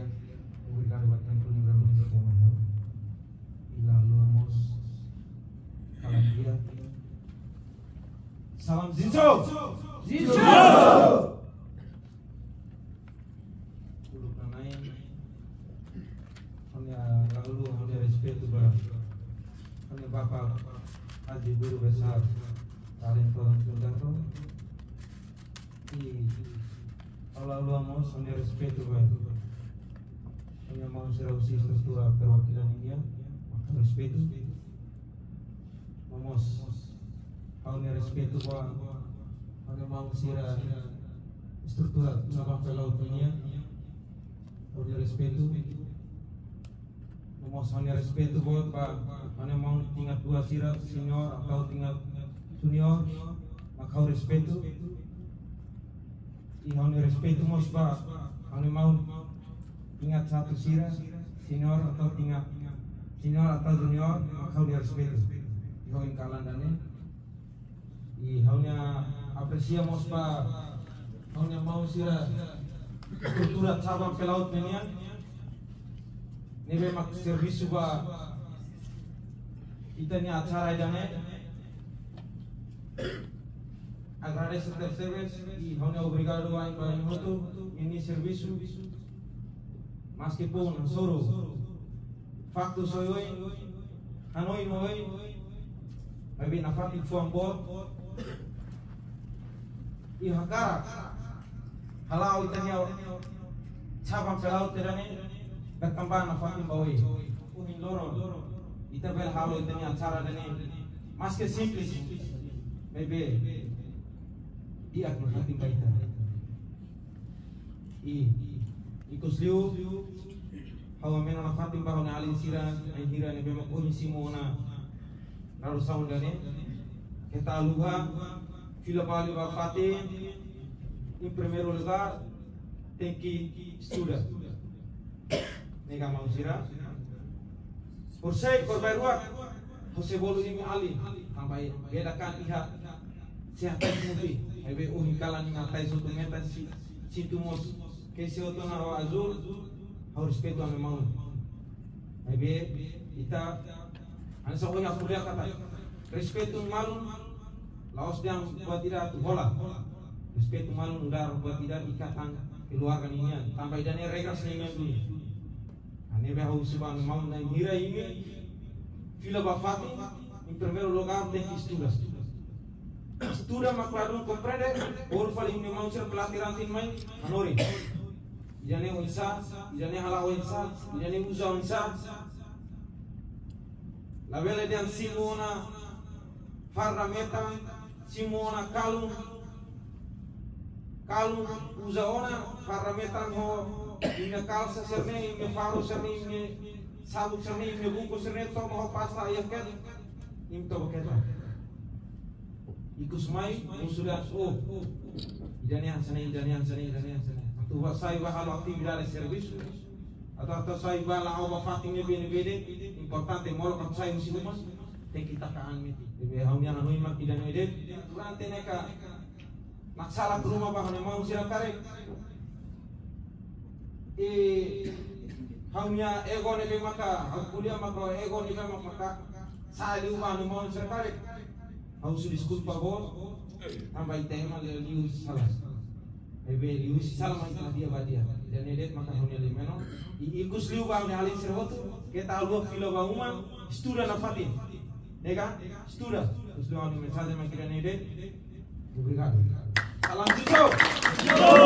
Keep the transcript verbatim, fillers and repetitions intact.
obrigado a tempo livremente com ela. E lá luamos cada dia. Salam Zinso! Zinso! Uluk nanai, hanya lalu hanya respeto ba, hanya Bapak Haji Guru Besar Karen Tuhan Sundarto. E Allah luamos hanya respeto ba, hanya mau serau si estrutura perwakilan India, maka respeto. Vamos hanya respeto ba, hanya mau sira estrutura cabang pelaut India, hanya respeto. Vamos hanya respeto ba, hanya mau tingkat dua sira senior atau tingkat junior, maka respeto. I hanya respeto mos ba, hanya mau tingkat satu sira senior atau tingkat senior atau junior, maka dia respeto. I hanya kalandane, I hanya apresiamos ba, hanya mau sira estrutura cabang pelaut menian, nebe mak servisu ba, kita ni acara idane. Agradecer terceiros e hanya obrigado a Ibanhoto ini serviço mas que pun soro facto soy hoy hanoi noi abi na fati fuang bot e hakara halau itanya cabang pelaut terane berkembang na fati bawi uhin loro ita bel halau itanya acara dane mas que simples bebe dia akan hati kita. I ikut liu hawa mena na fatim bahwa na alin sira ay hira ni bema ko simona lalu saun dane kita luha fila bali ba fatim em primeiro lugar tem que estudar nega mau sira por sei por bairua Jose bolu ini ali sampai bedakan iha siapa yang Ebe uhi kalan ngatai soto meta si sintumos que se outro na roa azul ao respeito a memang. Ebe ita ansa uhi akulia kata respeto malun laos yang buat tidak bola respeto malun udar buat tidak ikatan keluarga ini sampai dan regras ni dulu. Ane be hau siba memang na hira ini fila bafati em primeiro lugar tem que estudar. Estuda makladun comprende or faling memang sir pelatihan tin main anori jane unsa jane hala unsa jane uza unsa la vele dan simona farra meta simona kalung kalung uza ona farra meta ho ina kalsa serne me faro serne me sabu serne me buku serne to mo pasta yaket im to baketa ikus mai sudah oh idane sana idane sana idane sana tu sai ba hal aktividade serviço atau atau sai ba la au fatinge bene bene importante molo kan sai musim mas tem kita kaan miti debe haunya na noi mak idane ide durante neka masalah rumah ba hane mau sira kare e haunya ego ne be maka kuliah maka ego ne be maka sai lu ba ne mau sira kare Harus desculpa vos, tambah tema de Lius Salas. Ebe Lius Salas itu dia badia. Dan edet maka hanya limeno. Ikus liu bang de alin servoto. Kita luar filo bang uma. Estuda na fatin. Nega, estuda. Terus doa di mensagem makira edet. Obrigado. Salam Zinso.